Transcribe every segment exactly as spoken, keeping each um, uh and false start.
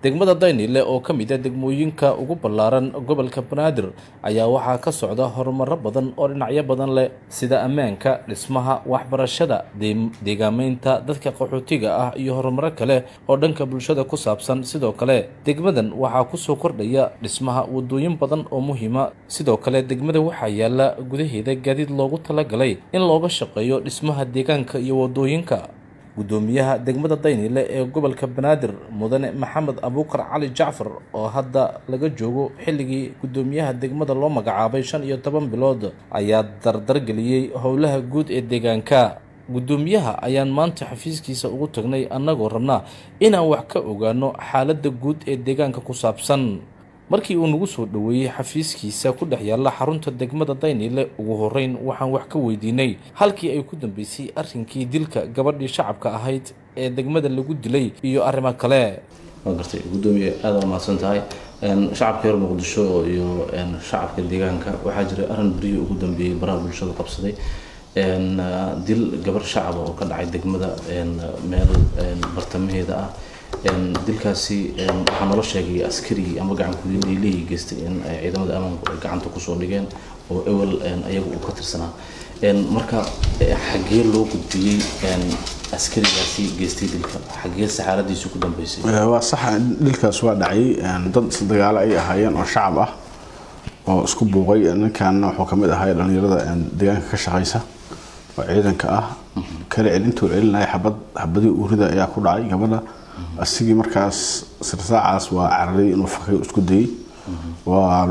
degmada Daynile oo ka mid ah degmooyinka ugu ballaaran gobolka Banaadir ayaa waxaa ka socda horumar badan oo dhinacyo badan leh sida ammaanka, dhismaha, waxbarashada, deegaamaynta dadka qaxootiga ah iyo horumar kale oo dhanka bulshada ku saabsan. Sidoo kale degmadan waxaa ku soo kordhaya dhismaha wadooyin badan oo muhiim ah. Sidoo kale degmada waxaa yaala gudaheeda gaadiid loogu talagalay in looga shaqeeyo dhismaha deegaanka iyo wadooyinka. gudoomiyaha degmada Daynile ee gobolka Banaadir mudane Maxamed Abuukar Cali Jacfar oo hadda laga joogo xilligii gudoomiyaha degmada loo magacaabay shan iyo toban bilood ayaa dardar geliyay howlaha guud ee deegaanka. gudoomiyaha ayaan maanta xafiiskiisa ugu tagnay annagoo rabnaa inaan wax ka ogaano xaaladda guud ee deegaanka ku saabsan. markii uu nagu soo dhaweeyay xafiiskiisa ku dhex yaala xarunta degmada Daynile, ugu horeyn waxaan wax ka weydiinay halkii ay ku dambeysay arrinkii dilka gabadhii shacabka ahayd ee degmada lagu dilay iyo arrimo kale. waan gartay gudoomiye aad u mahadsan tahay. shacabka reer Muqdisho iyo shacabka deegaanka waxaa jiray arrin bariyo ugu dambeeyay baraha bulshada qabsaday dil gabar shacab oo ka dhacay degmada meel bartamaheeda ah. dilkaasi waxaa nala sheegay askari ama gacan ku leeyahay geystay in ciidamada ammaanku ay gacanta ku soo dhigeen oo ewel ayagu uu ka tirsanaa. marka xagee loo gudbiyay askarigaasi geystay dilka, xagee saxaaradiisu ku dambeysay? waa sax, dilkaas waa dhacay dad dagaal ay ahaayeen oo shacab ah oo isku buuqay. ninkan wuxuu kamid ahaa dhalinyarada deegaanka ka shaqeysa oo ciidanka ah. kala celintuu celinaya xabad xabadii uurida ayaa ku dhacay gabadha. asigii markaas sirtaacaas waa cararay inuu fakay isku dayay. waa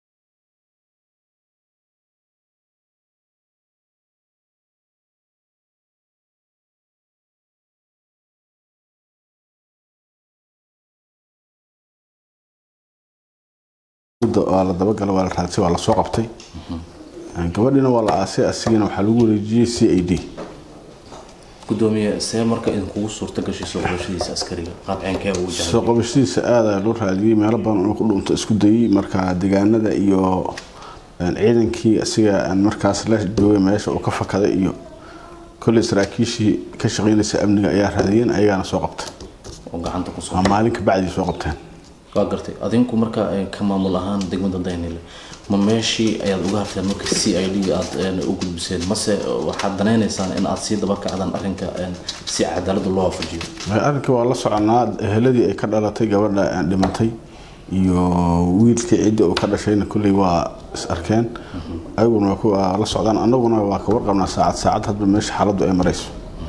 waa la daba galay, waa la raadsay, waa la soo qabtay. gabadhina waa la aasay, asigina waxaa lagu wareejiyay C I D. gudoomiye see marka idin kugu suurta gashay soo qabashadiisa askariga qaabceenkee uu jahay? soo qabashadiisa aad ayaa loo raadiyay, meelo badan oo ku dhunta isku dayay. marka deegaanada iyo ciidankii asiga aan markaas la joogay meesha uu ka fakaday iyo kulli saraakiishii ka shaqeynaysa amniga ayaa raadiyeen, ayagana soo qabtay oo gacanta ku soo maalinka bacdi soo qabteen. waa gartay adinku marka ka maamul ahaan degmada Daynile ma meeshii ayaad uga harteen marka C I D aad u gudbiseen, mase waxaad danaynaysaan in aad sii daba kacdaan arrinka si cadaalad loo waafajiyo? arrinka waa la soconaa. eheladii ay ka dhalatay gabadha aan dhimatay iyo wiilkii cidda uu ka dhashayna kulli waa is arkeen. ayaguna waa la socdaan, annaguna waa ka warqabnaa saacad saacad hadba meesha xaaladdu ay marayso.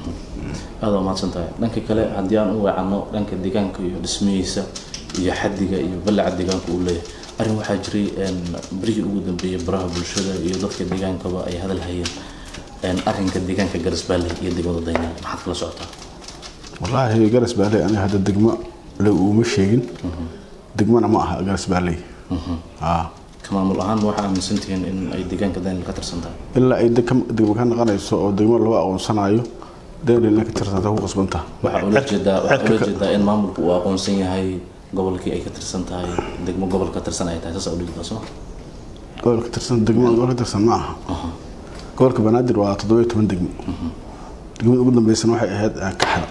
aad u mahadsan tahay. dhanka kale haddii aan u weecanno dhanka deegaanka iyo dhismihiisa iyo xaddiga iyo ballaca deegaanka uu leeyahay, arrin waxaa jiray barihii ugu dambeeyay baraha bulshada iyo dadka deegaankaba ay hadal hayeen arrinka deegaanka Garasbaale iyo degmada Daynile. maxaad kala socotaa? wallaahi Garasbaale aniga hadda degmo la uma sheegin. degmana ma aha Garasbaale. aa ka maamul ahaan waxaa aaminsantihiin in ay deegaanka Daynile ka tirsan tahay ilaa ay degmo ka noqonayso oo degmo loo aqoonsanayo Daynile ka tirsan tahay ku qasbanta. waxaa ula jeedaa waxaa ula jeedaa in maamulku uu aqoonsan yahay gobolkii ay ka tirsan tahay degmo gobolka tirsan ay tahay. saas oo dhigto soo gobolka tirsan degmo gobolka tirsan ma aha. gobolka Banaadir waa toddoba iyo toban degmo. degmada ugu dambeysana waxay ahayd Kaxda.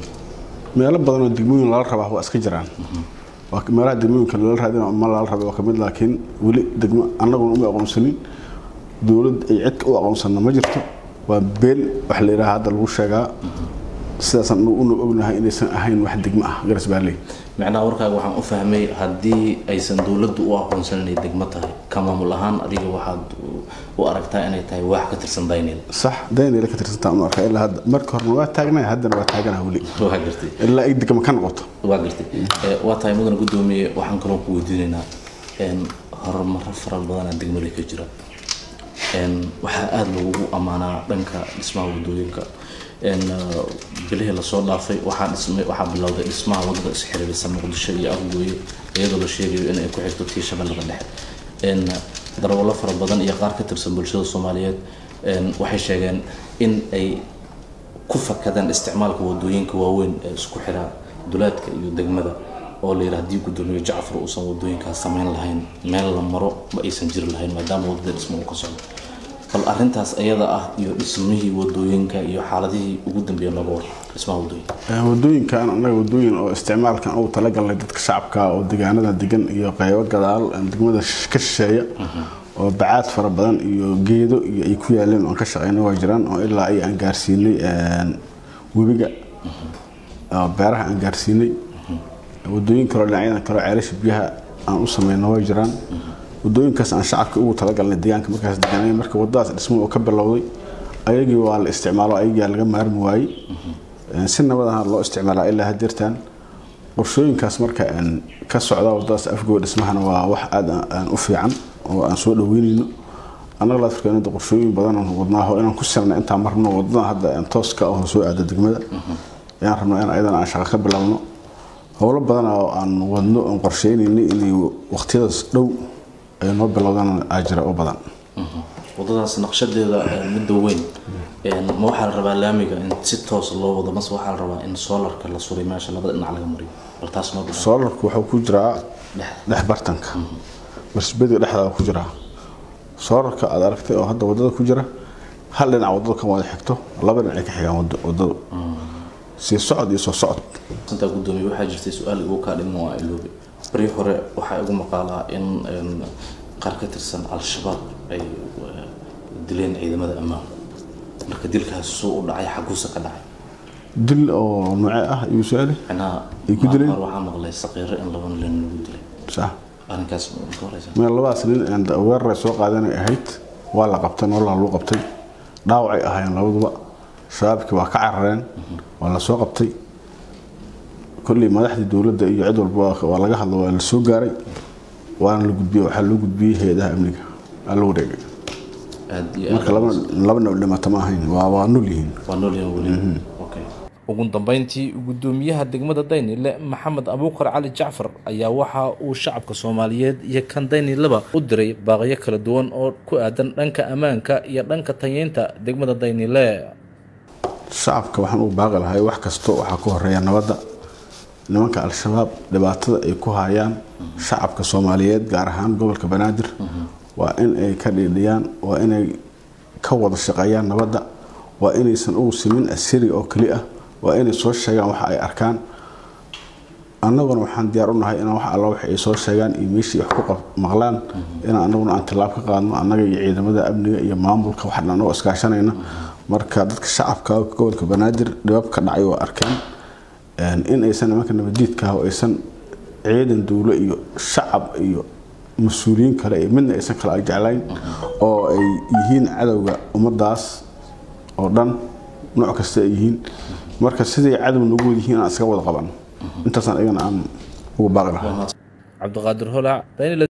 meelo badan oo degmooyin la rabaa waa iska jiraan. waa meelaha degmooyinka la raadinayo ma la rabo waa kamid, laakiin wali degmo annaguna uma aqoonsanin. dawlad ay cid u aqoonsanna ma jirto. waa beel wax la yiraahdo hadda lagu sheegaa. sidaasan uu ognahay inaysan ahayn wax degmo ah Garasbaale. macnaha warkaaga waxaan u fahmay haddii aysan dawladdu u aqoonsan inay degmo tahay, ka maamul ahaan adiga waxaad u aragtaa inay tahay wax ka tirsan Daynile. sax, Daynile ka tirsan tahay marka ilaa hadda marka horna waa taagnaa, haddana waa taaganahay wali. waa gartay ilaa ay degmo ka noqoto. waa gartay waa tahay mudan gudoomiye. waxaan kaloo ku weydiinaynaa horumar fara badan oo degmada ka jira. waxaa aad loogu amaanaa dhanka dhismaha wadooyinka. bilihii la soo dhaafay waxaa dhismay waxaa bilowday dhismaha wadada isxiriirisa Muqdisho iyo Afgooye iyadoo la sheegayo in ay ku xigto tii Shabeellaha Dhexe. darawallo fara badan iyo qaar ka tirsan bulshada Soomaaliyeed waxay sheegeen in ay ku fakadaan isticmaalka wadooyinka waaweyn ee isku xira duleedka iyo degmada oo la yiraahdo haddii gudoomiye Jacfar uusan wadooyinkaas samayn lahayn meel la maro ma aysan jiri lahayn maadaama wadada dhismo uu ka socdo. bal arrintaas ayada ah iyo dhismihii wadooyinka iyo xaaladihii ugu dambeeyay nooga war dhismaha wadooyinka wadooyinkan anaga wadooyin oo isticmaalkan uu talagalay dadka shacabka oo deegaanada degan iyo qaybo gadaal degmada ka shisheeya oo bacaad fara badan iyo geedo iyo ay ku yaaleen oo ka shaqeynay waa jiraan oo ilaa ay aan gaarsiinay webiga beeraha aan gaarsiinay wadooyin kale dhinacyada kale ceelasha biyaha aan u sameeyno waa jiraan wadooyinkaas aan shacabka ugu talagalnay deegaanka markaas deegaanay marka wadadaas dhismo oo ka bilowday ayagii waa la isticmaalo ayagii laga maarmi waayay si nabad ah loo isticmaalaa ilaa hadeertan qorshooyinkaas marka aan ka socda wadadaas afgood dhismahana waa wax aad aan u fiican oo aan soo dhaweynayno anaga la fikirnaa qorshooyin badan oo wadnaaho inaan ku sirna inta marno wadada hadda aan tooska oo soo aado degmada yaan rabnaa in ayadana aan shaqo ka bilowno howlo badan oo aan wadno oo qorsheynayno in waqtiyadaas dhow ay noo bilowdaan ajira oo badan wadadaas naqshadeeda mid weyn een ma waxa la rabaa laamiga in si toos loo wado mas waxa la rabaa in solarka la suray meesha labada dhinac laga mariyo bal taas ma solarku wuxuu ku jiraa dhex bartanka marsbadiga dhexda ku jira solarka aad aragtay oo hadda wadada ku jira hal dhinac wadada ka wada xigto laba dhinac ka xigaan wadada si socod iyo soo socod inta gudoomiye waxa jirtay su'aal ugu ka dhimo waa iloobi bari hore waxa ugu maqaalaa in qaar ka tirsan al-shabaab ay dileen ciidamada ammaanka marka dilkaas soo u dhacay xaguusa ka dhacay dil oo nooc ah iyo su'aal ana ay ku dileen waxa maqlay saqiir in laba nin lagu dilay sax arrinkaas ma qoraysa meel labadaas nin aan weerar soo qaadanay ahayd waa la qabtay nolol lagu qabtay dhaawacay ahaayeen labaduba shabaabkii waa ka carareen waa la soo qabtay kulli madaxdii dawladda iyo cid walba waa laga hadlo waa la soo gaaray waana la gudbiyay waxa loo gudbiyay hay'adaha amniga alla wareegay aad iyo marka laba laba dhimata ma ahayn waa waa nool yihiin waa nool yihiin okay ugu dambeyntii gudoomiyaha degmada Daynile Maxamed Abuukar Cali Jaafar ayaa waxa uu shacabka Soomaaliyeed iyo kan Daynileba u diray baaqyo kala duwan oo ku aadan dhanka ammaanka iyo dhanka tayeynta degmada Daynile shacabka waxaan u baaqi lahay wax kasto waxa ku horeeya nabadda nimanka al-shabaab dhibaatada ay ku hayaan shacabka Soomaaliyeed gaar ahaan gobolka Banaadir waa in ay ka dhigayaan waa in ay ka wada shaqeeyaan nabadda waa inaysan ugu simin asiri oo kali ah waa inay soo sheegaan waxa ay arkaan annaguna waxaan diyaar u nahay in wax alla wax ay soo sheegaan iyo meeshii wax ku maqlaan in annaguna aan tilaab ka qaadno annaga iyo ciidamada amniga iyo maamulka waxaan oo iskaashanayna marka dadka shacabka gobolka Banaadir dhibab ka dhacay oo arkeen in aysan nimanka nabadiidka oo aysan ciidan dawlo iyo shacab iyo mas'uuliyiin kale ee midna aysan kala jeclayn oo ay yihiin cadawga ummadaas oo dhan nooc kasta ay yihiin marka sidii cadow nagu yihiin aan iska wada qaban intaasaan ayagana aan ugu baaqi lahaa Cabdiqaadir Holac